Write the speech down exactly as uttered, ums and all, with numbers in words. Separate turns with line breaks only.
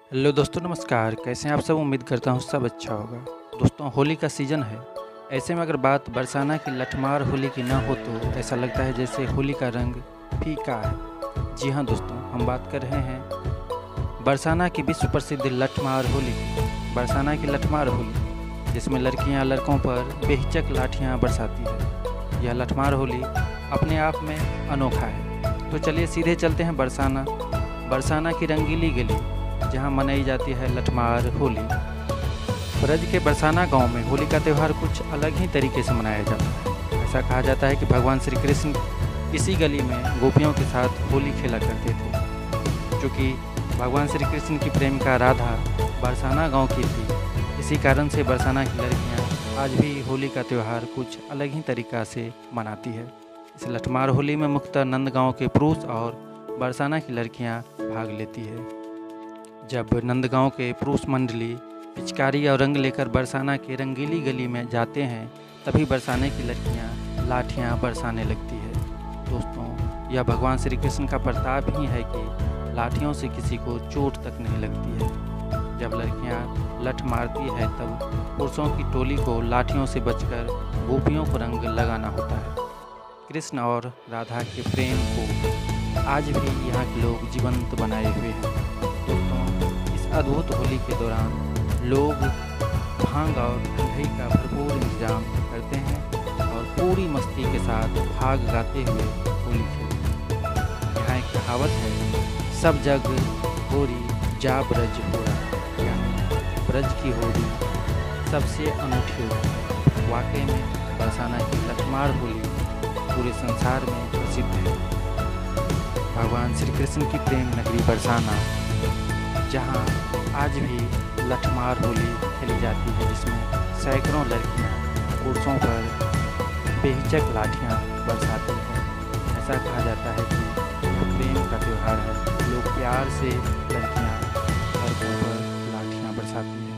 Hello दोस्तों, नमस्कार। कैसे हैं आप सब? उम्मीद करता हूँ सब अच्छा होगा। दोस्तों, होली का सीज़न है। ऐसे में अगर बात बरसाना की लठमार होली की ना हो तो ऐसा लगता है जैसे होली का रंग फीका है। जी हाँ दोस्तों, हम बात कर रहे हैं बरसाना की विश्व प्रसिद्ध लठमार होली की। बरसाना की लठमार होली, जिसमें लड़कियां लड़कों पर बेहिचक लाठियां बरसाती है। यह लठमार होली अपने आप में अनोखा है। तो चलिए सीधे चलते हैं बरसाना बरसाना की रंगीली गली, जहां मनाई जाती है लठमार होली। ब्रज के बरसाना गांव में होली का त्यौहार कुछ अलग ही तरीके से मनाया जाता है। ऐसा कहा जाता है कि भगवान श्री कृष्ण इसी गली में गोपियों के साथ होली खेला करते थे। चूँकि भगवान श्री कृष्ण की प्रेमिका राधा बरसाना गांव की थी, इसी कारण से बरसाना की लड़कियां आज भी होली का त्यौहार कुछ अलग ही तरीक़ा से मनाती है। इस लठमार होली में मुख्यतः नंदगांव के पुरुष और बरसाना की लड़कियां भाग लेती है। जब नंदगांव के पुरुष मंडली पिचकारी और रंग लेकर बरसाना के रंगीली गली में जाते हैं, तभी बरसाने की लड़कियां लाठियां बरसाने लगती है। दोस्तों, यह भगवान श्री कृष्ण का प्रताप ही है कि लाठियों से किसी को चोट तक नहीं लगती है। जब लड़कियां लठ मारती है तब पुरुषों की टोली को लाठियों से बचकर गोपियों को रंग लगाना होता है। कृष्ण और राधा के प्रेम को आज भी यहाँ के लोग जीवंत बनाए हुए हैं। अद्भुत होली के दौरान लोग भांग और ठंडाई का भरपूर इंतजाम करते हैं और पूरी मस्ती के साथ भाग गाते हुए होली खेलते हैं। यहाँ एक कहावत है, सब जग होरी जा ब्रज होरा, यानी ब्रज की होली सबसे अनूठी होली है। वाकई में बरसाना की लठमार होली पूरे संसार में प्रसिद्ध है। भगवान श्री कृष्ण की प्रेम नगरी बरसाना, जहां आज भी लठमार होली खेली जाती है, जिसमें सैकड़ों लड़कियां पुरुषों पर बेहिचक लाठियां बरसाती हैं। ऐसा कहा जाता है कि यह प्रेम का त्यौहार है। लोग प्यार से लड़कियां हर पर लाठियां बरसाती हैं।